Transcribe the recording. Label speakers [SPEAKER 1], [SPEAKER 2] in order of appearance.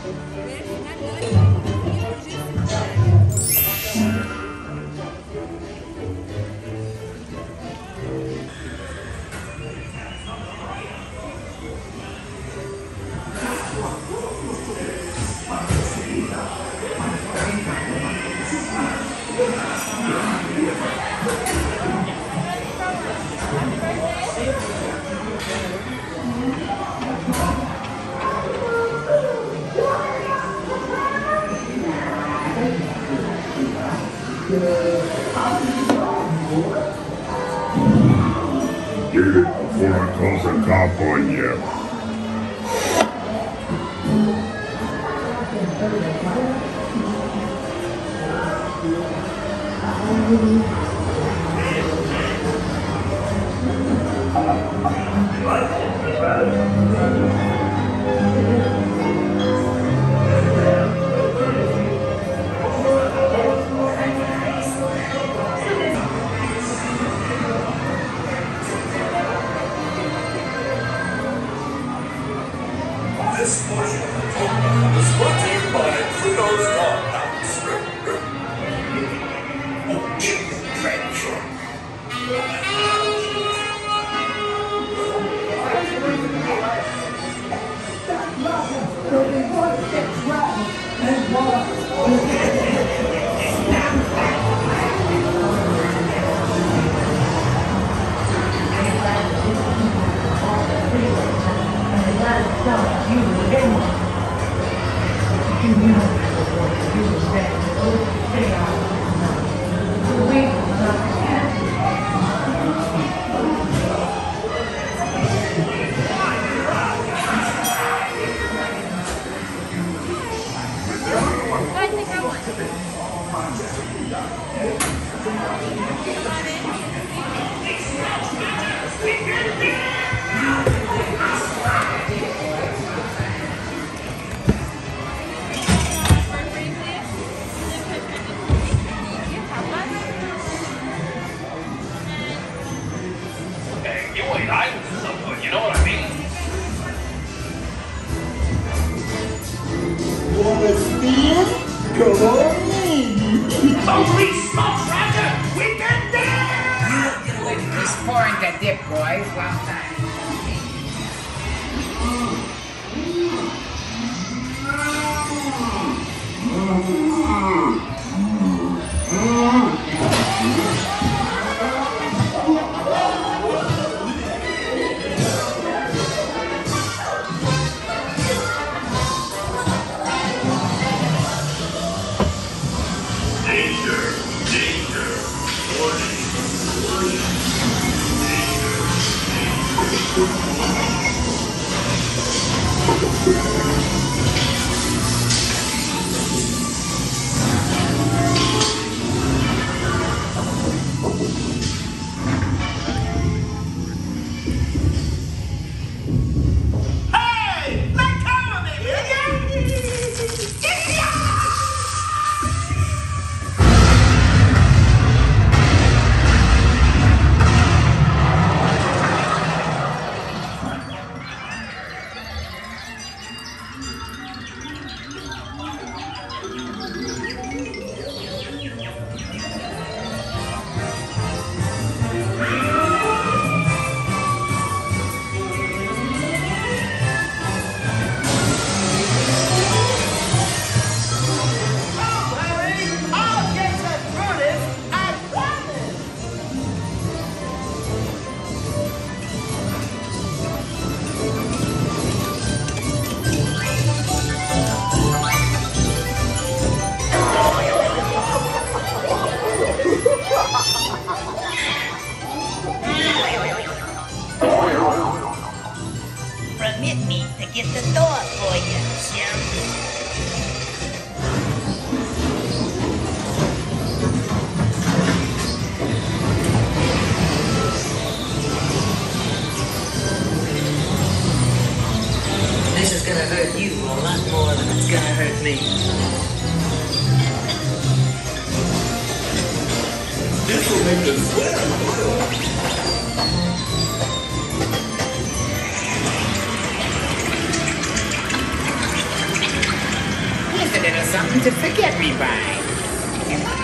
[SPEAKER 1] Get it before I close the top on you.
[SPEAKER 2] This portion of the program is brought to you by Pluto's Doghouse. You know what I mean?
[SPEAKER 3] Wanna steal? Come on in.
[SPEAKER 2] Holy smokes, Roger! We've been there!
[SPEAKER 4] Get away from this pouring that dip, boys. Well done.
[SPEAKER 5] Permit me to get the door for you, Sheriff.
[SPEAKER 6] This is gonna hurt you a lot more than it's gonna hurt me.
[SPEAKER 2] This will make them sweat.
[SPEAKER 4] to forget me by.